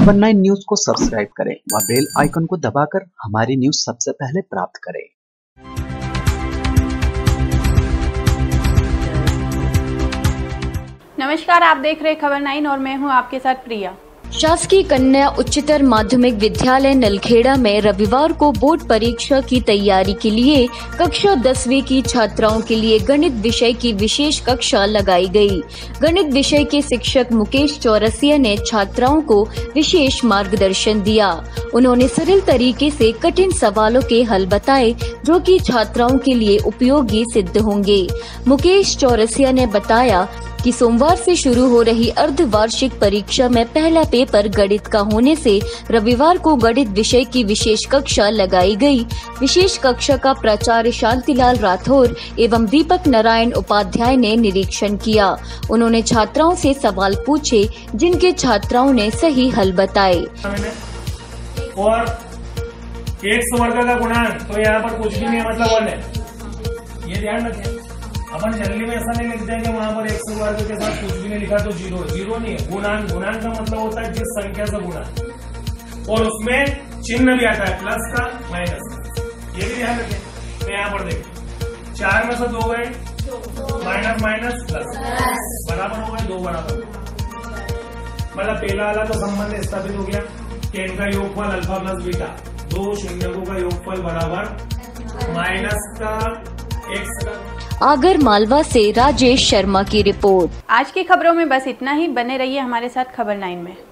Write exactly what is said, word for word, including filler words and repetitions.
खबर nine news को subscribe करें व बेल आइकन को दबाकर हमारी न्यूज सबसे पहले प्राप्त करें। नमस्कार, आप देख रहे खबर नाइन और मैं हूं आपके साथ प्रिया। शासकीय कन्या उच्चतर माध्यमिक विद्यालय नलखेड़ा में रविवार को बोर्ड परीक्षा की तैयारी के लिए कक्षा दसवीं की छात्राओं के लिए गणित विषय की विशेष कक्षा लगाई गई। गणित विषय के शिक्षक मुकेश चौरसिया ने छात्राओं को विशेष मार्गदर्शन दिया। उन्होंने सरल तरीके से कठिन सवालों के हल बताए जो कि छात्राओं के लिए उपयोगी सिद्ध होंगे। मुकेश चौरसिया ने बताया कि सोमवार से शुरू हो रही अर्धवार्षिक परीक्षा में पहला पेपर गणित का होने से रविवार को गणित विषय की विशेष कक्षा लगाई गई। विशेष कक्षा का प्राचार्य शांतिलाल राठौर एवं दीपक नारायण उपाध्याय ने निरीक्षण किया। उन्होंने छात्राओं से सवाल पूछे जिनके छात्राओं ने सही हल बताए। और एक सौ वर्ग का गुणांक तो यहाँ पर कुछ भी नहीं, मतलब वन है, ये ध्यान रखें। अपन जनरली में ऐसा नहीं लिखते हैं कि वहां पर एक सौ वर्ग के साथ कुछ भी नहीं लिखा तो जीरो है। जीरो नहीं है, गुणांक। गुणांक का मतलब होता है जिस संख्या से गुणा, और उसमें चिन्ह भी आता है, प्लस का माइनस का, ये भी ध्यान रखें। तो यहाँ पर देखिए, चार में से दो गए, माइनस माइनस प्लस बराबर हो गए, दो बराबर। मतलब पहला वाला तो संबंध स्थापित हो गया कि इनका योगफल अल्फा प्लस बीटा, दो शून्यकों का योगफल बराबर माइनस का एक्स का। आगर मालवा से राजेश शर्मा की रिपोर्ट। आज की खबरों में बस इतना ही। बने रहिए हमारे साथ खबर नाइन में।